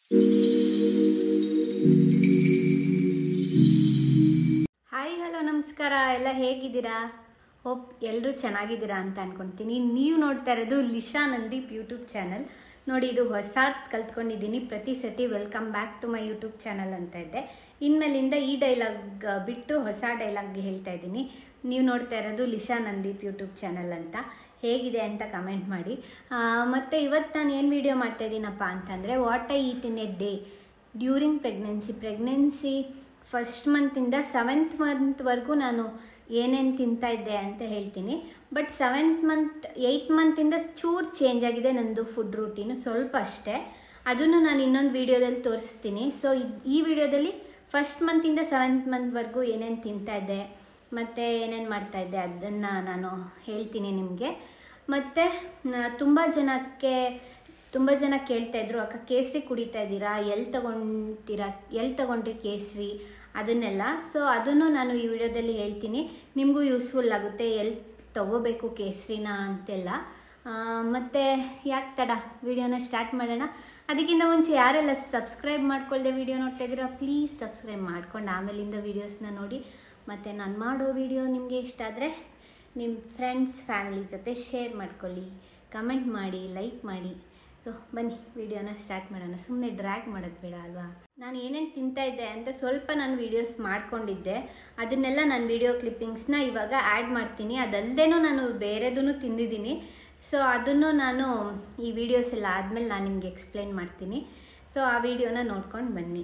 Hi hello ನಮಸ್ಕಾರ, ಎಲ್ಲ ಹೇಗಿದ್ದೀರಾ? ಹೋಪ್ ಎಲ್ಲರೂ ಚೆನ್ನಾಗಿದ್ದೀರಾ ಅಂತ ಅನ್ಕೊತೀನಿ. ನೀವು ನೋಡ್ತಾ ಇರೋದು ಲಿಶಾ ನಂದೀಪ್ ಯೂಟ್ಯೂಬ್ ಚಾನಲ್. ನೋಡಿ, ಇದು ಹೊಸದು ಕಲ್ತ್ಕೊಂಡಿದ್ದೀನಿ. ಪ್ರತಿ ಸತಿ welcome back to my YouTube channel ಅಂತ ಇದ್ದೆ. ಇನ್ಮೇಲಿಂದ ಈ ಡೈಲಾಗ್ ಬಿಟ್ಟು ಹೊಸ ಡೈಲಾಗ್ ಹೇಳ್ತಾ ಇದ್ದೀನಿ. ನೀವು ನೋಡ್ತಾ ಇರೋದು ಲಿಶಾ ನಂದೀಪ್ ಯೂಟ್ಯೂಬ್ ಚಾನಲ್ ಅಂತ. ಹೇಗಿದೆ ಅಂತ ಕಮೆಂಟ್ ಮಾಡಿ. ಮತ್ತು ಇವತ್ತು ನಾನು ಏನು ವಿಡಿಯೋ ಮಾಡ್ತಾಯಿದ್ದೀನಪ್ಪ ಅಂತಂದರೆ, what I eat in a day during pregnancy first ಮಂತಿಂದ 7th ಮಂತ್ವರೆಗೂ ನಾನು ಏನೇನು ತಿಂತಾಯಿದ್ದೆ ಅಂತ ಹೇಳ್ತೀನಿ. ಬಟ್ 7th ಮಂತ್ 8th ಮಂತಿಂದ ಚೂರು ಚೇಂಜ್ ಆಗಿದೆ ನನ್ನದು ಫುಡ್ ರೂಟೀನು, ಸ್ವಲ್ಪ ಅಷ್ಟೇ. ಅದನ್ನು ನಾನು ಇನ್ನೊಂದು ವೀಡಿಯೋದಲ್ಲಿ ತೋರಿಸ್ತೀನಿ. ಸೊ ಈ ವಿಡಿಯೋದಲ್ಲಿ ಫಸ್ಟ್ ಮಂತಿಂದ 7th ಮಂತ್ವರೆಗೂ ಏನೇನು ತಿಂತಾಯಿದ್ದೆ ಮತ್ತು ಏನೇನು ಮಾಡ್ತಾಯಿದ್ದೆ ಅದನ್ನು ನಾನು ಹೇಳ್ತೀನಿ ನಿಮಗೆ. ಮತ್ತು ತುಂಬ ಜನ ಕೇಳ್ತಾಯಿದ್ರು, ಅಕ್ಕ ಕೇಸರಿ ಕುಡಿತಾ ಇದ್ದೀರಾ, ಎಲ್ಲಿ ತಗೊಂಡ್ರಿ ಕೇಸರಿ ಅದನ್ನೆಲ್ಲ. ಸೊ ಅದನ್ನು ನಾನು ಈ ವಿಡಿಯೋದಲ್ಲಿ ಹೇಳ್ತೀನಿ. ನಿಮಗೂ ಯೂಸ್ಫುಲ್ ಆಗುತ್ತೆ, ಎಲ್ಲಿ ತಗೋಬೇಕು ಕೇಸರಿನ ಅಂತೆಲ್ಲ. ಮತ್ತು ಯಾಕೆ ತಡ, ವಿಡಿಯೋನ ಸ್ಟಾರ್ಟ್ ಮಾಡೋಣ. ಅದಕ್ಕಿಂತ ಮುಂಚೆ ಯಾರೆಲ್ಲ ಸಬ್ಸ್ಕ್ರೈಬ್ ಮಾಡ್ಕೊಳ್ದೆ ವಿಡಿಯೋ ನೋಡ್ತಾ ಇದ್ದೀರಾ, ಪ್ಲೀಸ್ ಸಬ್ಸ್ಕ್ರೈಬ್ ಮಾಡ್ಕೊಂಡು ಆಮೇಲಿಂದ ವೀಡಿಯೋಸ್ನ ನೋಡಿ. ಮತ್ತು ನಾನು ಮಾಡೋ ವಿಡಿಯೋ ನಿಮಗೆ ಇಷ್ಟ ಆದರೆ ನಿಮ್ಮ ಫ್ರೆಂಡ್ಸ್ ಫ್ಯಾಮಿಲಿ ಜೊತೆ ಶೇರ್ ಮಾಡ್ಕೊಳ್ಳಿ, ಕಮೆಂಟ್ ಮಾಡಿ, ಲೈಕ್ ಮಾಡಿ. ಸೊ ಬನ್ನಿ ವಿಡಿಯೋನ ಸ್ಟಾರ್ಟ್ ಮಾಡೋಣ. ಸುಮ್ಮನೆ ಡ್ರ್ಯಾಗ್ ಮಾಡೋದು ಬೇಡ ಅಲ್ವಾ. ನಾನು ಏನೇನು ತಿಂತಾಯಿದ್ದೆ ಅಂತ ಸ್ವಲ್ಪ ನಾನು ವೀಡಿಯೋಸ್ ಮಾಡ್ಕೊಂಡಿದ್ದೆ. ಅದನ್ನೆಲ್ಲ ನಾನು ವೀಡಿಯೋ ಕ್ಲಿಪ್ಪಿಂಗ್ಸ್ನ ಇವಾಗ ಆ್ಯಡ್ ಮಾಡ್ತೀನಿ. ಅದಲ್ಲದೇನೂ ನಾನು ಬೇರೆದೂ ತಿಂದಿದ್ದೀನಿ. ಸೊ ಅದನ್ನು ನಾನು ಈ ವಿಡಿಯೋಸ್ ಎಲ್ಲ ಆದಮೇಲೆ ನಾನು ನಿಮಗೆ ಎಕ್ಸ್ಪ್ಲೇನ್ ಮಾಡ್ತೀನಿ. ಸೊ ಆ ವಿಡಿಯೋನ ನೋಡ್ಕೊಂಡು ಬನ್ನಿ.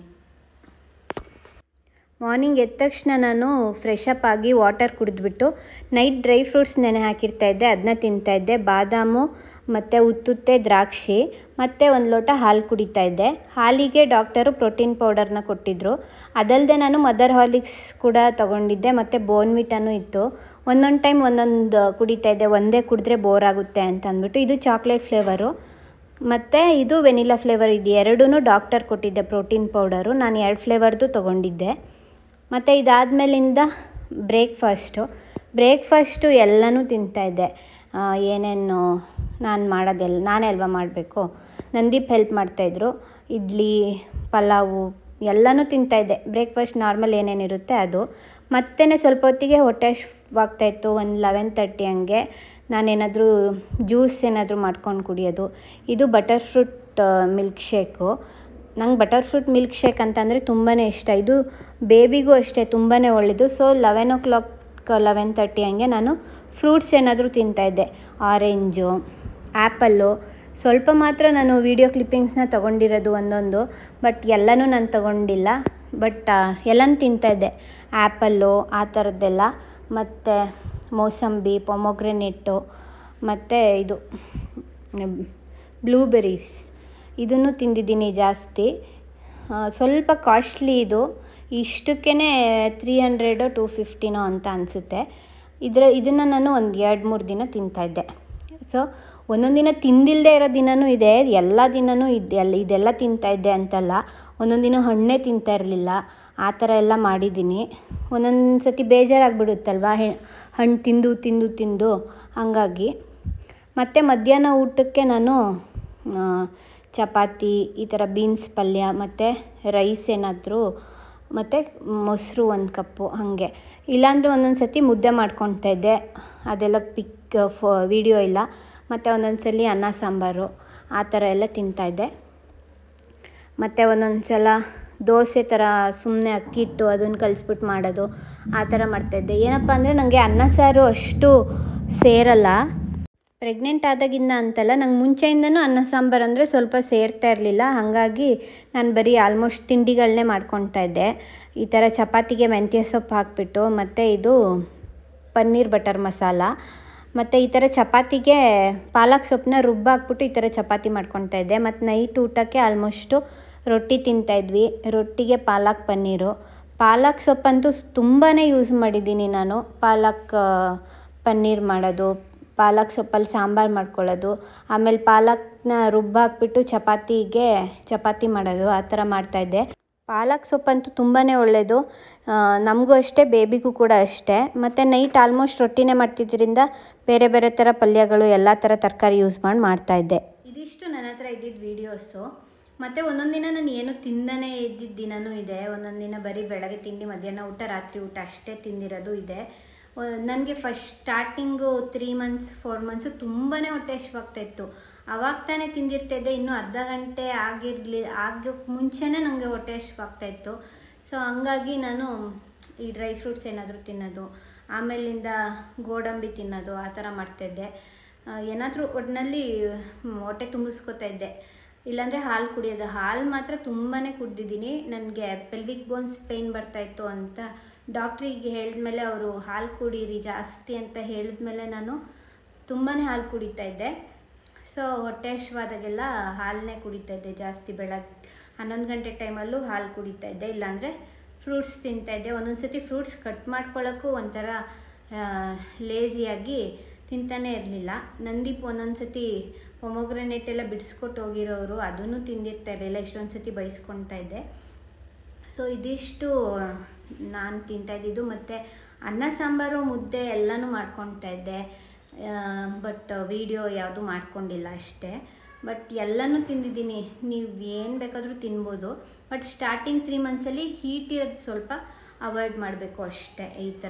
ಮಾರ್ನಿಂಗ್ ಎದ್ದ ತಕ್ಷಣ ನಾನು ಫ್ರೆಶ್ ಅಪ್ ಆಗಿ ವಾಟರ್ ಕುಡಿದ್ಬಿಟ್ಟು ನೈಟ್ ಡ್ರೈ ಫ್ರೂಟ್ಸ್ ನೆನೆ ಹಾಕಿರ್ತಾಯಿದ್ದೆ, ಅದನ್ನ ತಿಂತಾಯಿದ್ದೆ. ಬಾದಾಮು ಮತ್ತು ಉತ್ತುತ್ತೆ, ದ್ರಾಕ್ಷಿ ಮತ್ತು 1 ಲೋಟ ಹಾಲು ಕುಡಿತಾಯಿದ್ದೆ. ಹಾಲಿಗೆ ಡಾಕ್ಟರು ಪ್ರೋಟೀನ್ ಪೌಡರ್ನ ಕೊಟ್ಟಿದ್ದರು. ಅದಲ್ಲದೆ ನಾನು ಮದರ್ ಹಾರ್ಲಿಕ್ಸ್ ಕೂಡ ತೊಗೊಂಡಿದ್ದೆ ಮತ್ತು ಬೋರ್ನ್ವಿಟಾನೂ ಇತ್ತು. ಒಂದೊಂದು ಟೈಮ್ ಒಂದೊಂದು ಕುಡಿತಾಯಿದ್ದೆ, ಒಂದೇ ಕುಡಿದ್ರೆ ಬೋರ್ ಆಗುತ್ತೆ ಅಂತ ಅಂದ್ಬಿಟ್ಟು. ಇದು ಚಾಕ್ಲೇಟ್ ಫ್ಲೇವರು ಮತ್ತು ಇದು ವೆನಿಲಾ ಫ್ಲೇವರ್. ಇದು ಎರಡೂ ಡಾಕ್ಟರ್ ಕೊಟ್ಟಿದ್ದೆ ಪ್ರೋಟೀನ್ ಪೌಡರು. ನಾನು 2 ಫ್ಲೇವರ್ದು ತೊಗೊಂಡಿದ್ದೆ. ಮತ್ತು ಇದಾದಮೇಲಿಂದ ಬ್ರೇಕ್ಫಾಸ್ಟು ಎಲ್ಲನೂ ತಿಂತಾಯಿದ್ದೆ. ಏನೇನು ನಾನು ಮಾಡೋದೆಲ್ಲ ನಾನೇ ಅಲ್ವಾ ಮಾಡಬೇಕು. ನಂದೀಪ್ ಹೆಲ್ಪ್ ಮಾಡ್ತಾಯಿದ್ರು. ಇಡ್ಲಿ, ಪಲಾವು ಎಲ್ಲನೂ ತಿಂತಾಯಿದ್ದೆ. ಬ್ರೇಕ್ಫಾಸ್ಟ್ ನಾರ್ಮಲ್ ಏನೇನಿರುತ್ತೆ ಅದು. ಮತ್ತೆ ಸ್ವಲ್ಪ ಹೊತ್ತಿಗೆ ಹೊಟ್ಟೆ ಹಶ್ವಾಗ್ತಾಯಿತ್ತು. ಒಂದು 11:30 ಹಂಗೆ ನಾನೇನಾದರೂ ಜ್ಯೂಸ್ ಏನಾದರೂ ಮಾಡ್ಕೊಂಡು ಕುಡಿಯೋದು. ಇದು ಬಟರ್ ಫ್ರೂಟ್ ಮಿಲ್ಕ್ ಶೇಕು. ನಂಗೆ ಬಟರ್ ಫ್ರೂಟ್ ಮಿಲ್ಕ್ ಶೇಕ್ ಅಂತಂದರೆ ತುಂಬಾ ಇಷ್ಟ. ಇದು ಬೇಬಿಗೂ ಅಷ್ಟೇ ತುಂಬಾ ಒಳ್ಳೆಯದು. ಸೊ 11 o'clock 11:30 ಹಂಗೆ ನಾನು ಫ್ರೂಟ್ಸ್ ಏನಾದರೂ ತಿಂತಾಯಿದ್ದೆ. Orange, apple. ಸ್ವಲ್ಪ ಮಾತ್ರ ನಾನು ವೀಡಿಯೋ ಕ್ಲಿಪ್ಪಿಂಗ್ಸ್ನ ತೊಗೊಂಡಿರೋದು ಒಂದೊಂದು, ಬಟ್ ಎಲ್ಲನೂ ನಾನು ತೊಗೊಂಡಿಲ್ಲ. ಬಟ್ ಎಲ್ಲನೂ ತಿಂತಾಯಿದ್ದೆ, ಆ್ಯಪಲ್ಲು ಆ ಥರದ್ದೆಲ್ಲ. ಮತ್ತು ಮೋಸಂಬಿ, ಪೊಮೊಗ್ರೆನೇಟು ಮತ್ತು ಇದು ಬ್ಲೂಬೆರೀಸ್ ಇದನ್ನು ತಿಂದಿದ್ದೀನಿ ಜಾಸ್ತಿ. ಸ್ವಲ್ಪ ಕಾಸ್ಟ್ಲಿ ಇದು. ಇಷ್ಟಕ್ಕೇ 300 250 ಅಂತ ಅನಿಸುತ್ತೆ. ಇದನ್ನು ನಾನು ಒಂದು 2-3 ದಿನ ತಿಂತಾಯಿದ್ದೆ. ಸೊ ಒಂದೊಂದು ದಿನ ತಿಂದಿಲ್ಲದೆ ಇರೋ ದಿನವೂ ಇದೆ, ಎಲ್ಲ ದಿನವೂ ಇದೆಲ್ಲ ತಿಂತಾಯಿದ್ದೆ ಅಂತಲ್ಲ. ಒಂದೊಂದು ದಿನ ಹಣ್ಣೇ ತಿಂತಾ ಇರಲಿಲ್ಲ, ಆ ಥರ ಎಲ್ಲ ಮಾಡಿದ್ದೀನಿ. ಒಂದೊಂದು ಸತಿ ಬೇಜಾರಾಗಿಬಿಡುತ್ತಲ್ವ ಹಣ್ಣು ತಿಂದು ಹಾಗಾಗಿ. ಮತ್ತು ಮಧ್ಯಾಹ್ನ ಊಟಕ್ಕೆ ನಾನು ಚಪಾತಿ, ಈ ಥರ ಬೀನ್ಸ್ ಪಲ್ಯ ಮತ್ತು ರೈಸ್ ಏನಾದರೂ ಮತ್ತು ಮೊಸರು 1 ಕಪ್ಪು ಹಾಗೆ. ಇಲ್ಲಾಂದರೆ ಒಂದೊಂದು ಸತಿ ಮುದ್ದೆ ಮಾಡ್ಕೊತಾಯಿದ್ದೆ. ಅದೆಲ್ಲ ವೀಡಿಯೋ ಇಲ್ಲ. ಮತ್ತು ಒಂದೊಂದು ಸಲ ಅನ್ನ ಸಾಂಬಾರು ಆ ಥರ ಎಲ್ಲ ತಿಂತಾಯಿದ್ದೆ. ಮತ್ತು ಒಂದೊಂದು ಸಲ ದೋಸೆ ಥರ ಸುಮ್ಮನೆ ಅಕ್ಕಿ ಹಿಟ್ಟು ಅದನ್ನು ಕಲಿಸ್ಬಿಟ್ಟು ಮಾಡೋದು, ಆ ಥರ ಮಾಡ್ತಾಯಿದ್ದೆ. ಏನಪ್ಪ ಅಂದರೆ ನನಗೆ ಅನ್ನ ಸಾರು ಅಷ್ಟು ಸೇರಲ್ಲ. ಪ್ರೆಗ್ನೆಂಟ್ ಆದಾಗಿಂದ ಅಂತಲ್ಲ, ನಂಗೆ ಮುಂಚೆಯಿಂದನೂ ಅನ್ನ ಸಾಂಬಾರು ಅಂದರೆ ಸ್ವಲ್ಪ ಸೇರ್ತಾ ಇರಲಿಲ್ಲ. ಹಾಗಾಗಿ ನಾನು ಬರೀ ಆಲ್ಮೋಸ್ಟ್ ತಿಂಡಿಗಳನ್ನೇ ಮಾಡ್ಕೊತಾ ಇದ್ದೆ. ಈ ಥರ ಚಪಾತಿಗೆ ಮೆಂತ್ಯ ಸೊಪ್ಪು ಹಾಕ್ಬಿಟ್ಟು, ಮತ್ತು ಇದು ಪನ್ನೀರ್ ಬಟರ್ ಮಸಾಲ, ಮತ್ತು ಈ ಥರ ಚಪಾತಿಗೆ ಪಾಲಕ್ ಸೊಪ್ಪನ್ನ ರುಬ್ಬಾಕ್ಬಿಟ್ಟು ಈ ಥರ ಚಪಾತಿ ಮಾಡ್ಕೊತಾ ಇದ್ದೆ. ಮತ್ತು ನೈಟ್ ಊಟಕ್ಕೆ ಆಲ್ಮೋಸ್ಟು ರೊಟ್ಟಿ ತಿಂತಾಯಿದ್ವಿ. ರೊಟ್ಟಿಗೆ ಪನ್ನೀರು. ಪಾಲಕ್ ಸೊಪ್ಪಂತೂ ತುಂಬಾ ಯೂಸ್ ಮಾಡಿದ್ದೀನಿ ನಾನು. ಪನ್ನೀರ್ ಮಾಡೋದು, ಪಾಲಕ್ ಸೊಪ್ಪಲ್ಲಿ ಸಾಂಬಾರು ಮಾಡ್ಕೊಳ್ಳೋದು, ಆಮೇಲೆ ಪಾಲಕ್ನ ರುಬ್ಬಾಕ್ಬಿಟ್ಟು ಚಪಾತಿ ಮಾಡೋದು, ಆ ಥರ ಮಾಡ್ತಾಯಿದ್ದೆ. ಪಾಲಕ್ ಸೊಪ್ಪಂತೂ ತುಂಬಾ ಒಳ್ಳೆಯದು, ನಮಗೂ ಅಷ್ಟೇ, ಬೇಬಿಗೂ ಕೂಡ ಅಷ್ಟೇ. ಮತ್ತು ನೈಟ್ ಆಲ್ಮೋಸ್ಟ್ ರೊಟ್ಟಿನೇ ಮಾಡ್ತಿದ್ದರಿಂದ ಬೇರೆ ಬೇರೆ ಥರ ಪಲ್ಯಗಳು ಎಲ್ಲ ಥರ ತರಕಾರಿ ಯೂಸ್ ಮಾಡ್ತಾಯಿದ್ದೆ. ಇದಿಷ್ಟು ನನ್ನ ಹತ್ರ ಇದ್ದಿದ್ದು ವೀಡಿಯೋಸು. ಮತ್ತು ಒಂದೊಂದು ದಿನ ನಾನು ಏನು ತಿಂದನೇ ಇದ್ದಿದ್ದ ದಿನವೂ ಇದೆ. ಒಂದೊಂದು ದಿನ ಬರೀ ಬೆಳಗ್ಗೆ ತಿಂಡಿ, ಮಧ್ಯಾಹ್ನ ಊಟ, ರಾತ್ರಿ ಊಟ ಅಷ್ಟೇ ತಿಂದಿರೋದು ಇದೆ. ನನಗೆ ಫಸ್ಟ್ ಸ್ಟಾರ್ಟಿಂಗು 3 ಮಂತ್ಸ್ 4 ಮಂತ್ಸು ತುಂಬಾ ಹೊಟ್ಟೆ ಹಸಿವಾಗ್ತಾಯಿತ್ತು. ಆವಾಗ ತಾನೇ ತಿಂದಿರ್ತಾಯಿದ್ದೆ, ಇನ್ನೂ ಅರ್ಧ ಗಂಟೆ ಆಗೋಕ್ಕೆ ಮುಂಚೆನೇ ನನಗೆ ಹೊಟ್ಟೆ ಹಸಿವಾಗ್ತಾಯಿತ್ತು. ಸೊ ಹಂಗಾಗಿ ನಾನು ಈ ಡ್ರೈ ಫ್ರೂಟ್ಸ್ ಏನಾದರೂ ತಿನ್ನೋದು, ಆಮೇಲಿಂದ ಗೋಡಂಬಿ ತಿನ್ನೋದು, ಆ ಥರ ಮಾಡ್ತಾಯಿದ್ದೆ. ಏನಾದರೂ ಒಟ್ಟಿನಲ್ಲಿ ಹೊಟ್ಟೆ ತುಂಬಿಸ್ಕೊತಾ ಇದ್ದೆ. ಇಲ್ಲಾಂದರೆ ಹಾಲು ಕುಡಿಯೋದು. ಹಾಲು ಮಾತ್ರ ತುಂಬಾ ಕುಡ್ದಿದ್ದೀನಿ. ನನಗೆ ಪೆಲ್ವಿಕ್ ಬೋನ್ಸ್ ಪೇಯ್ನ್ ಬರ್ತಾಯಿತ್ತು ಅಂತ ಡಾಕ್ಟ್ರಿಗೆ ಹೇಳಿದ್ಮೇಲೆ ಅವರು ಹಾಲು ಕುಡೀರಿ ಜಾಸ್ತಿ ಅಂತ ಹೇಳಿದ್ಮೇಲೆ ನಾನು ತುಂಬಾ ಹಾಲು ಕುಡಿತಾಯಿದ್ದೆ. ಸೊ ಹೊಟ್ಟೆ ಹಸಿವಾದಾಗೆಲ್ಲ ಹಾಲನ್ನೇ ಕುಡಿತಾಯಿದ್ದೆ ಜಾಸ್ತಿ. ಬೆಳಗ್ಗೆ 11 ಗಂಟೆ ಟೈಮಲ್ಲೂ ಹಾಲು ಕುಡಿತಾಯಿದ್ದೆ, ಇಲ್ಲಾಂದರೆ ಫ್ರೂಟ್ಸ್ ತಿಂತಾಯಿದ್ದೆ. ಒಂದೊಂದು ಸತಿ ಫ್ರೂಟ್ಸ್ ಕಟ್ ಮಾಡ್ಕೊಳ್ಳೋಕ್ಕೂ ಒಂಥರ ಲೇಸಿಯಾಗಿ ತಿಂತಾನೇ ಇರಲಿಲ್ಲ. ನಂದೀಪ್ ಒಂದೊಂದು ಸತಿ ಪೊಮೊಗ್ರೆನೇಟ್ ಎಲ್ಲ ಬಿಡಿಸ್ಕೊಟ್ಟು ಹೋಗಿರೋರು, ಅದನ್ನು ತಿಂದಿರ್ತಾ ಇರಲಿಲ್ಲ. ಇಷ್ಟೊಂದು ಸತಿ ಬಯಸ್ಕೊಳ್ತಾ ಇದ್ದೆ. ಸೊ ಇದಿಷ್ಟು ನಾನು ತಿಂತಾಯಿದ್ದಿದ್ದು. ಮತ್ತು ಅನ್ನ ಸಾಂಬಾರು ಮುದ್ದೆ ಎಲ್ಲನೂ ಮಾಡ್ಕೊಳ್ತಾ ಇದ್ದೆ. ಬಟ್ ವಿಡಿಯೋ ಯಾವುದೂ ಮಾಡ್ಕೊಂಡಿಲ್ಲ ಅಷ್ಟೇ. ಬಟ್ ಎಲ್ಲನೂ ತಿಂದಿದ್ದೀನಿ. ನೀವು ಏನು ಬೇಕಾದರೂ ತಿನ್ಬೋದು. ಬಟ್ ಸ್ಟಾರ್ಟಿಂಗ್ 3 ಮಂತ್ಸಲ್ಲಿ ಹೀಟ್ ಇರೋದು ಸ್ವಲ್ಪ ಅವಾಯ್ಡ್ ಮಾಡಬೇಕು ಅಷ್ಟೇ. ಈ ಥರ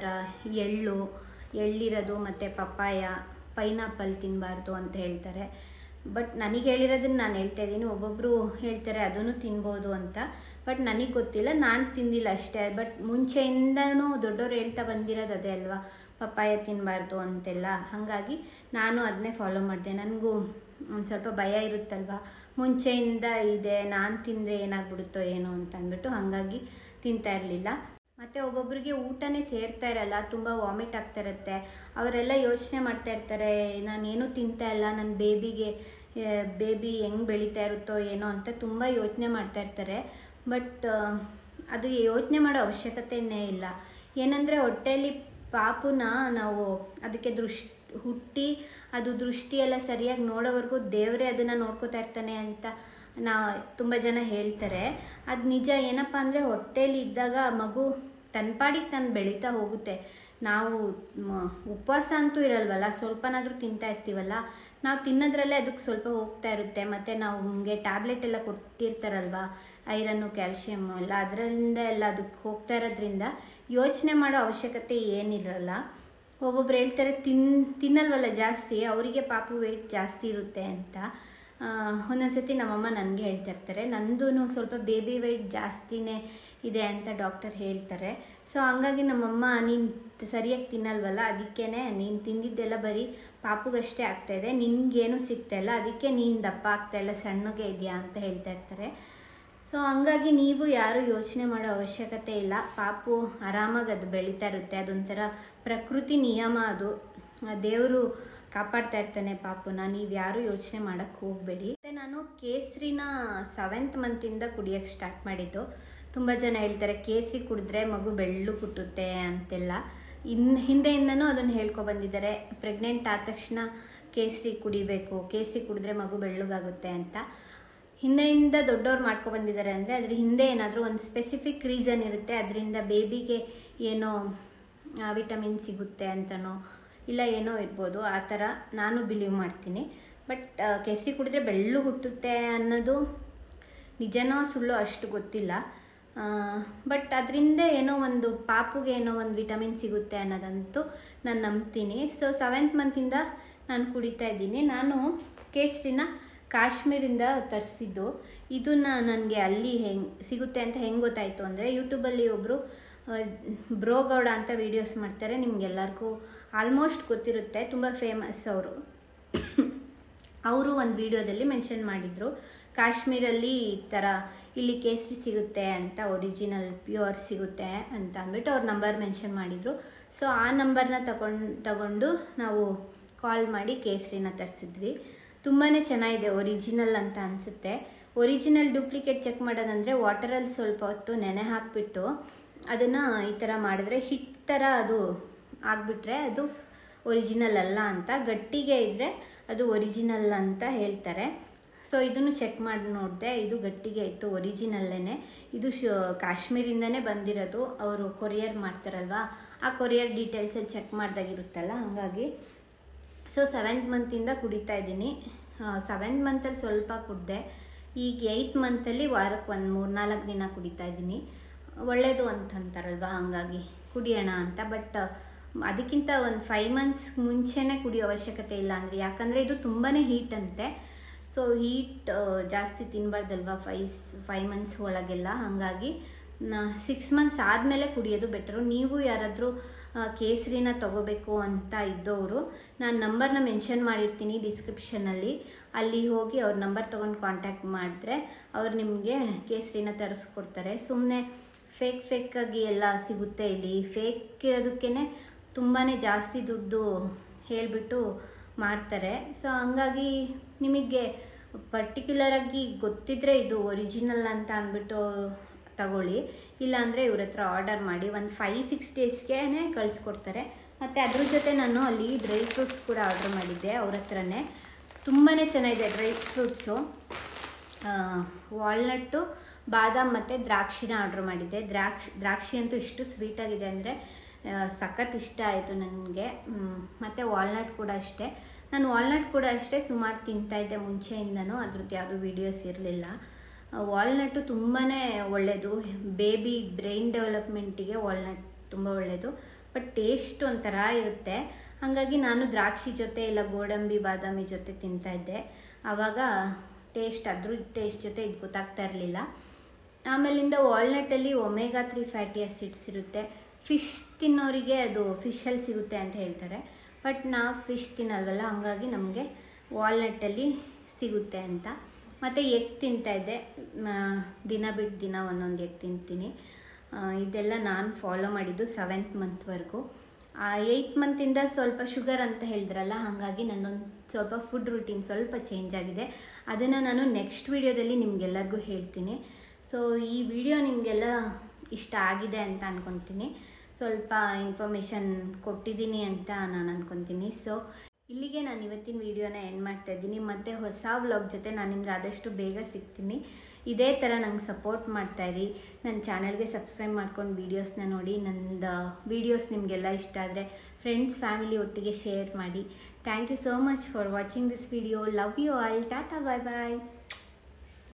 ಎಳ್ಳಿರೋದು ಮತ್ತು ಪಪ್ಪಾಯ, ಪೈನಾಪಲ್ ತಿನ್ನಬಾರ್ದು ಅಂತ ಹೇಳ್ತಾರೆ. ಬಟ್ ನನಗೆ ಹೇಳಿರೋದನ್ನು ನಾನು ಹೇಳ್ತಾ ಇದ್ದೀನಿ. ಒಬ್ಬೊಬ್ಬರು ಹೇಳ್ತಾರೆ ಅದನ್ನು ತಿನ್ಬೋದು ಅಂತ. ಬಟ್ ನನಗೆ ಗೊತ್ತಿಲ್ಲ, ನಾನು ತಿಂದಿಲ್ಲ ಅಷ್ಟೇ. ಬಟ್ ಮುಂಚೆಯಿಂದನೂ ದೊಡ್ಡವರು ಹೇಳ್ತಾ ಬಂದಿರೋದು ಅದೇ ಅಲ್ವಾ, ಪಪ್ಪಾಯ ತಿನ್ನಬಾರ್ದು ಅಂತೆಲ್ಲ. ಹಾಗಾಗಿ ನಾನು ಅದನ್ನೇ ಫಾಲೋ ಮಾಡಿದೆ. ನನಗೂ ಒಂದು ಸ್ವಲ್ಪ ಭಯ ಇರುತ್ತಲ್ವ, ಮುಂಚೆಯಿಂದ ಇದೆ, ನಾನು ತಿಂದರೆ ಏನಾಗ್ಬಿಡುತ್ತೋ ಏನೋ ಅಂತ ಅಂದ್ಬಿಟ್ಟು ಹಾಗಾಗಿ ತಿಂತಾ ಇರಲಿಲ್ಲ. ಮತ್ತು ಒಬ್ಬೊಬ್ಬರಿಗೆ ಊಟನೇ ಸೇರ್ತಾ ಇರಲ್ಲ, ತುಂಬ ವಾಮಿಟ್ ಆಗ್ತಾ ಇರುತ್ತೆ. ಅವರೆಲ್ಲ ಯೋಚನೆ ಮಾಡ್ತಾ ಇರ್ತಾರೆ, ನಾನೇನು ತಿಂತಾ ಇಲ್ಲ, ನನ್ನ ಬೇಬಿ ಹೆಂಗೆ ಬೆಳೀತಾ ಇರುತ್ತೋ ಏನೋ ಅಂತ ತುಂಬ ಯೋಚನೆ ಮಾಡ್ತಾ ಇರ್ತಾರೆ. ಬಟ್ ಅದು ಯೋಚನೆ ಮಾಡೋ ಅವಶ್ಯಕತೆಯೇ ಇಲ್ಲ. ಏನಂದರೆ ಹೊಟ್ಟೆಯಲ್ಲಿ ಪಾಪುನ ನಾವು ಅದಕ್ಕೆ ಹುಟ್ಟಿ ಅದು ದೃಷ್ಟಿಯೆಲ್ಲ ಸರಿಯಾಗಿ ನೋಡೋವರೆಗೂ ದೇವರೇ ಅದನ್ನು ನೋಡ್ಕೋತಾ ಇರ್ತಾನೆ ಅಂತ ತುಂಬ ಜನ ಹೇಳ್ತಾರೆ. ಅದು ನಿಜ. ಏನಪ್ಪ ಅಂದರೆ ಹೊಟ್ಟೆಯಲ್ಲಿ ಇದ್ದಾಗ ಮಗು ತನ್ನ ಪಾಡಿಗೆ ತಾನು ಬೆಳೀತಾ ಹೋಗುತ್ತೆ. ನಾವು ಉಪವಾಸ ಅಂತೂ ಇರಲ್ವಲ್ಲ, ಸ್ವಲ್ಪನಾದರೂ ತಿಂತಾ ಇರ್ತೀವಲ್ಲ, ನಾವು ತಿನ್ನೋದ್ರಲ್ಲೇ ಅದಕ್ಕೆ ಸ್ವಲ್ಪ ಹೋಗ್ತಾ ಇರುತ್ತೆ. ಮತ್ತು ನಾವು ನಮಗೆ ಟ್ಯಾಬ್ಲೆಟ್ ಎಲ್ಲ ಕೊಟ್ಟಿರ್ತಾರಲ್ವ, ಐರನ್ನು ಕ್ಯಾಲ್ಶಿಯಮ್ಮು ಎಲ್ಲ, ಅದರಿಂದ ಎಲ್ಲ ಅದಕ್ಕೆ ಹೋಗ್ತಾ ಇರೋದ್ರಿಂದ ಯೋಚನೆ ಮಾಡೋ ಅವಶ್ಯಕತೆ ಏನಿರಲ್ಲ. ಒಬ್ಬೊಬ್ರು ಹೇಳ್ತಾರೆ ತಿನ್ನಲ್ವಲ್ಲ ಜಾಸ್ತಿ, ಅವರಿಗೆ ಪಾಪು ವೆಯ್ಟ್ ಜಾಸ್ತಿ ಇರುತ್ತೆ ಅಂತ. ಒಂದೊಂದು ಸತಿ ನಮ್ಮಮ್ಮ ನನಗೆ ಹೇಳ್ತಾ ಇರ್ತಾರೆ, ನಂದು ಸ್ವಲ್ಪ ಬೇಬಿ ವೆಯ್ಟ್ ಜಾಸ್ತಿನೇ ಇದೆ ಅಂತ ಡಾಕ್ಟರ್ ಹೇಳ್ತಾರೆ. ಸೊ ಹಂಗಾಗಿ ನಮ್ಮಮ್ಮ ನೀನು ಸರಿಯಾಗಿ ತಿನ್ನಲ್ವಲ್ಲ, ಅದಕ್ಕೇ ನೀನು ತಿಂದಿದ್ದೆಲ್ಲ ಬರೀ ಪಾಪುಗಷ್ಟೇ ಆಗ್ತಾಯಿದೆ, ನಿನಗೇನು ಸಿಗ್ತಾಯಿಲ್ಲ, ಅದಕ್ಕೆ ನೀನು ದಪ್ಪ ಆಗ್ತಾಯಿಲ್ಲ, ಸಣ್ಣಗೆ ಇದೆಯಾ ಅಂತ ಹೇಳ್ತಾ ಇರ್ತಾರೆ. ಸೊ ಹಂಗಾಗಿ ನೀವು ಯಾರೂ ಯೋಚನೆ ಮಾಡೋ ಅವಶ್ಯಕತೆ ಇಲ್ಲ. ಪಾಪು ಆರಾಮಾಗಿ ಅದು ಬೆಳೀತಾ ಇರುತ್ತೆ. ಅದೊಂಥರ ಪ್ರಕೃತಿ ನಿಯಮ, ಅದು ದೇವರು ಕಾಪಾಡ್ತಾ ಇರ್ತಾನೆ ಪಾಪುನ. ನೀವು ಯಾರೂ ಯೋಚನೆ ಮಾಡೋಕ್ಕೆ ಹೋಗಬೇಡಿ. ಮತ್ತು ನಾನು ಕೇಸರಿನ 7th ಮಂತಿಂದ ಕುಡಿಯೋಕ್ಕೆ ಸ್ಟಾರ್ಟ್ ಮಾಡಿದ್ದು. ತುಂಬ ಜನ ಹೇಳ್ತಾರೆ ಕೇಸರಿ ಕುಡಿದ್ರೆ ಮಗು ಬೆಳ್ಳು ಕುಟ್ಟುತ್ತೆ ಅಂತೆಲ್ಲ. ಹಿಂದೆಯಿಂದನೂ ಅದನ್ನು ಹೇಳ್ಕೊಬಂದಿದ್ದಾರೆ. ಪ್ರೆಗ್ನೆಂಟ್ ಆದ ತಕ್ಷಣ ಕೇಸರಿ ಕುಡಿಬೇಕು, ಕೇಸರಿ ಕುಡಿದ್ರೆ ಮಗು ಬೆಳ್ಳಗಾಗುತ್ತೆ ಅಂತ ಹಿಂದೆಯಿಂದ ದೊಡ್ಡವ್ರು ಮಾಡ್ಕೊಬಂದಿದ್ದಾರೆ. ಅಂದರೆ ಅದ್ರ ಹಿಂದೆ ಏನಾದರೂ ಒಂದು ಸ್ಪೆಸಿಫಿಕ್ ರೀಸನ್ ಇರುತ್ತೆ, ಅದರಿಂದ ಬೇಬಿಗೆ ಏನೋ ವಿಟಮಿನ್ ಸಿಗುತ್ತೆ ಅಂತನೋ ಇಲ್ಲ ಏನೋ ಇರ್ಬೋದು. ಆ ಥರ ನಾನು ಬಿಲೀವ್ ಮಾಡ್ತೀನಿ. ಬಟ್ ಕೇಸರಿ ಕುಡಿದ್ರೆ ಬೆಳ್ಳು ಹುಟ್ಟುತ್ತೆ ಅನ್ನೋದು ನಿಜನೋ ಸುಳ್ಳು ಅಷ್ಟು ಗೊತ್ತಿಲ್ಲ. ಬಟ್ ಅದರಿಂದ ಏನೋ ಒಂದು ಪಾಪುಗೆ ಏನೋ ಒಂದು ವಿಟಮಿನ್ ಸಿಗುತ್ತೆ ಅನ್ನೋದಂತೂ ನಾನು ನಂಬ್ತೀನಿ. ಸೊ 7th ಮಂತಿಂದ ನಾನು ಕುಡಿತಾ ಇದ್ದೀನಿ. ನಾನು ಕೇಸರಿನ ಕಾಶ್ಮೀರಿಂದ ತರಿಸಿದ್ದು. ಇದನ್ನು ನನಗೆ ಅಲ್ಲಿ ಹೆಂಗೆ ಸಿಗುತ್ತೆ ಅಂತ ಹೆಂಗೆ ಗೊತ್ತಾಯಿತು ಅಂದರೆ, ಯೂಟ್ಯೂಬಲ್ಲಿ ಒಬ್ಬರು ಬ್ರೋಗೌಡ ಅಂತ ವೀಡಿಯೋಸ್ ಮಾಡ್ತಾರೆ. ನಿಮಗೆಲ್ಲರಿಗೂ ಆಲ್ಮೋಸ್ಟ್ ಗೊತ್ತಿರುತ್ತೆ, ತುಂಬ ಫೇಮಸ್ ಅವರು. ಅವರು ಒಂದು ವಿಡಿಯೋದಲ್ಲಿ ಮೆನ್ಷನ್ ಮಾಡಿದರು, ಕಾಶ್ಮೀರಲ್ಲಿ ಈ ಥರ ಇಲ್ಲಿ ಕೇಸರಿ ಸಿಗುತ್ತೆ ಅಂತ, ಒರಿಜಿನಲ್ ಪ್ಯೂರ್ ಸಿಗುತ್ತೆ ಅಂತ ಅಂದ್ಬಿಟ್ಟು ಅವ್ರ ನಂಬರ್ ಮೆನ್ಷನ್ ಮಾಡಿದರು. ಸೊ ಆ ನಂಬರ್ನ ತಗೊಂಡು ನಾವು ಕಾಲ್ ಮಾಡಿ ಕೇಸರಿನ ತರಿಸಿದ್ವಿ. ತುಂಬಾ ಚೆನ್ನಾಗಿದೆ, ಒರಿಜಿನಲ್ ಅಂತ ಅನಿಸುತ್ತೆ. ಒರಿಜಿನಲ್ ಡೂಪ್ಲಿಕೇಟ್ ಚೆಕ್ ಮಾಡೋದಂದರೆ ವಾಟರಲ್ಲಿ ಸ್ವಲ್ಪ ಹೊತ್ತು ನೆನೆ ಹಾಕಿಬಿಟ್ಟು ಅದನ್ನು ಈ ಥರ ಮಾಡಿದ್ರೆ ಹಿಟ್ಟು ಥರ ಅದು ಆಗಿಬಿಟ್ರೆ ಅದು ಒರಿಜಿನಲ್ ಅಲ್ಲ ಅಂತ, ಗಟ್ಟಿಗೆ ಇದ್ದರೆ ಅದು ಒರಿಜಿನಲ್ ಅಂತ ಹೇಳ್ತಾರೆ. ಸೊ ಇದನ್ನು ಚೆಕ್ ಮಾಡಿ ನೋಡಿದೆ, ಇದು ಗಟ್ಟಿಗೆ ಇತ್ತು, ಒರಿಜಿನಲ್ಲೇ. ಇದು ಕಾಶ್ಮೀರಿಂದನೇ ಬಂದಿರೋದು. ಅವರು ಕೊರಿಯರ್ ಮಾಡ್ತಾರಲ್ವ, ಆ ಕೊರಿಯರ್ ಡೀಟೇಲ್ಸಲ್ಲಿ ಚೆಕ್ ಮಾಡಿದಾಗಿರುತ್ತಲ್ಲ, ಹಾಗಾಗಿ. ಸೊ 7th ಮಂತಿಂದ ಕುಡಿತಾ ಇದ್ದೀನಿ. 7th ಮಂತಲ್ಲಿ ಸ್ವಲ್ಪ ಕುಡಿದೆ, ಈಗ 8th ಮಂತಲ್ಲಿ ವಾರಕ್ಕೆ ಒಂದು 3-4 ದಿನ ಕುಡಿತಾ ಇದ್ದೀನಿ. ಒಳ್ಳೆಯದು ಅಂತಂತಾರಲ್ವ, ಹಾಗಾಗಿ ಕುಡಿಯೋಣ ಅಂತ. ಬಟ್ ಅದಕ್ಕಿಂತ ಒಂದು 5 months ಮುಂಚೆನೇ ಕುಡಿಯೋ ಅವಶ್ಯಕತೆ ಇಲ್ಲ ಅಂದರೆ, ಯಾಕಂದರೆ ಇದು ತುಂಬಾ ಹೀಟ್ ಅಂತೆ. ಸೊ ಹೀಟ್ ಜಾಸ್ತಿ ತಿನ್ನಬಾರ್ದಲ್ವ 5 months ಒಳಗೆಲ್ಲ. ಹಾಗಾಗಿ 6 months ಆದಮೇಲೆ ಕುಡಿಯೋದು ಬೆಟರು. ನೀವು ಯಾರಾದರೂ ಕೇಸರಿನ ತೊಗೋಬೇಕು ಅಂತ ಇದ್ದವರು, ನಾನು ನಂಬರ್ನ ಮೆನ್ಷನ್ ಮಾಡಿರ್ತೀನಿ ಡಿಸ್ಕ್ರಿಪ್ಷನಲ್ಲಿ. ಅಲ್ಲಿ ಹೋಗಿ ಅವ್ರ ನಂಬರ್ ತೊಗೊಂಡು ಕಾಂಟ್ಯಾಕ್ಟ್ ಮಾಡಿದ್ರೆ ಅವ್ರು ನಿಮಗೆ ಕೇಸರಿನ ತರಿಸ್ಕೊಡ್ತಾರೆ. ಸುಮ್ಮನೆ ಫೇಕಾಗಿ ಎಲ್ಲ ಸಿಗುತ್ತೆ ಇಲ್ಲಿ. ಫೇಕ್ ಇರೋದಕ್ಕೇ ತುಂಬಾ ಜಾಸ್ತಿ ದುಡ್ಡು ಹೇಳಿಬಿಟ್ಟು ಮಾಡ್ತಾರೆ. ಸೊ ಹಂಗಾಗಿ ನಿಮಗೆ ಪರ್ಟಿಕ್ಯುಲರಾಗಿ ಗೊತ್ತಿದ್ದರೆ ಇದು ಒರಿಜಿನಲ್ ಅಂತ ಅಂದ್ಬಿಟ್ಟು ತಗೊಳ್ಳಿ. ಇಲ್ಲಾಂದರೆ ಇವ್ರ ಹತ್ರ ಆರ್ಡರ್ ಮಾಡಿ ಒಂದು 5-6 daysಗೆ ಕಳಿಸ್ಕೊಡ್ತಾರೆ. ಮತ್ತು ಅದ್ರ ಜೊತೆ ನಾನು ಅಲ್ಲಿ ಡ್ರೈ ಫ್ರೂಟ್ಸ್ ಕೂಡ ಆರ್ಡ್ರ್ ಮಾಡಿದ್ದೆ ಅವ್ರ ಹತ್ರನೇ. ತುಂಬಾ ಚೆನ್ನಾಗಿದೆ ಡ್ರೈ ಫ್ರೂಟ್ಸು. ವಾಲ್ನಟ್ಟು, ಬಾದಾಮ್ ಮತ್ತು ದ್ರಾಕ್ಷಿನ ಆರ್ಡ್ರ್ ಮಾಡಿದ್ದೆ. ದ್ರಾಕ್ಷಿ ಅಂತೂ ಇಷ್ಟು ಸ್ವೀಟಾಗಿದೆ ಅಂದರೆ ಸಖತ್ ಇಷ್ಟ ಆಯಿತು ನನಗೆ. ಮತ್ತು ವಾಲ್ನಟ್ ಕೂಡ ಅಷ್ಟೇ. ನಾನು ವಾಲ್ನಟ್ ಕೂಡ ಅಷ್ಟೇ ಸುಮಾರು ತಿಂತಾಯಿದ್ದೆ ಮುಂಚೆಯಿಂದನೂ, ಅದ್ರದ್ದು ಯಾವುದೂ ವೀಡಿಯೋಸ್ ಇರಲಿಲ್ಲ. ವಾಲ್ನಟ್ಟು ತುಂಬಾ ಒಳ್ಳೆಯದು, ಬೇಬಿ ಬ್ರೈನ್ ಡೆವಲಪ್ಮೆಂಟಿಗೆ ವಾಲ್ನಟ್ ತುಂಬ ಒಳ್ಳೆಯದು. ಬಟ್ ಟೇಸ್ಟ್ ಒಂಥರ ಇರುತ್ತೆ. ಹಾಗಾಗಿ ನಾನು ದ್ರಾಕ್ಷಿ ಜೊತೆ ಇಲ್ಲ ಗೋಡಂಬಿ ಬಾದಾಮಿ ಜೊತೆ ತಿಂತಾಯಿದ್ದೆ. ಆವಾಗ ಅದ್ರ ಟೇಸ್ಟ್ ಜೊತೆ ಇದು ಗೊತ್ತಾಗ್ತಾ ಇರಲಿಲ್ಲ. ಆಮೇಲಿಂದ ವಾಲ್ನಟ್ಟಲ್ಲಿ ಒಮೆಗಾ 3 ಫ್ಯಾಟಿ ಆ್ಯಸಿಡ್ಸ್ ಇರುತ್ತೆ. ಫಿಶ್ ತಿನ್ನೋರಿಗೆ ಅದು ಫಿಶಲ್ಲಿ ಸಿಗುತ್ತೆ ಅಂತ ಹೇಳ್ತಾರೆ. ಬಟ್ ನಾವು ಫಿಶ್ ತಿನ್ನಲ್ವಲ್ಲ, ಹಾಗಾಗಿ ನಮಗೆ ವಾಲ್ನಟ್ಟಲ್ಲಿ ಸಿಗುತ್ತೆ ಅಂತ. ಮತ್ತು ಎಗ್ ತಿಂತಾಯಿದ್ದೆ, ದಿನ ಬಿಟ್ಟು ದಿನ ಒಂದೊಂದು ಎಗ್ ತಿಂತೀನಿ. ಇದೆಲ್ಲ ನಾನು ಫಾಲೋ ಮಾಡಿದ್ದು 7th ಮಂತ್ವರೆಗೂ. 8th ಮಂತಿಂದ ಸ್ವಲ್ಪ ಶುಗರ್ ಅಂತ ಹೇಳಿದ್ರಲ್ಲ, ಹಾಗಾಗಿ ನನ್ನೊಂದು ಸ್ವಲ್ಪ ಫುಡ್ ರೂಟೀನ್ ಸ್ವಲ್ಪ ಚೇಂಜ್ ಆಗಿದೆ. ಅದನ್ನು ನಾನು ನೆಕ್ಸ್ಟ್ ವೀಡಿಯೋದಲ್ಲಿ ನಿಮಗೆಲ್ಲರಿಗೂ ಹೇಳ್ತೀನಿ. ಸೊ ಈ ವಿಡಿಯೋ ನಿಮಗೆಲ್ಲ ಇಷ್ಟ ಆಗಿದೆ ಅಂತ ಅಂದ್ಕೊತೀನಿ. ಸ್ವಲ್ಪ ಇನ್ಫಾರ್ಮೇಷನ್ ಕೊಟ್ಟಿದ್ದೀನಿ ಅಂತ ನಾನು ಅಂದ್ಕೊತೀನಿ. ಸೊ ಇಲ್ಲಿಗೆ ನಾನು ಇವತ್ತಿನ ವೀಡಿಯೋನ ಎಂಡ್ ಮಾಡ್ತಾಯಿದ್ದೀನಿ. ಮತ್ತು ಹೊಸ ವ್ಲಾಗ್ ಜೊತೆ ನಾನು ನಿಮ್ಗೆ ಆದಷ್ಟು ಬೇಗ ಸಿಗ್ತೀನಿ. ಇದೇ ಥರ ನಂಗೆ ಸಪೋರ್ಟ್ ಮಾಡ್ತಾಯಿರಿ. ನನ್ನ ಚಾನಲ್ಗೆ ಸಬ್ಸ್ಕ್ರೈಬ್ ಮಾಡ್ಕೊಂಡು ವೀಡಿಯೋಸ್ನ ನೋಡಿ. ನನ್ನದು ವೀಡಿಯೋಸ್ ನಿಮಗೆಲ್ಲ ಇಷ್ಟ ಆದರೆ ಫ್ರೆಂಡ್ಸ್ ಫ್ಯಾಮಿಲಿ ಒಟ್ಟಿಗೆ ಶೇರ್ ಮಾಡಿ. Thank you so much for watching this video. Love you all. Tata, bye bye.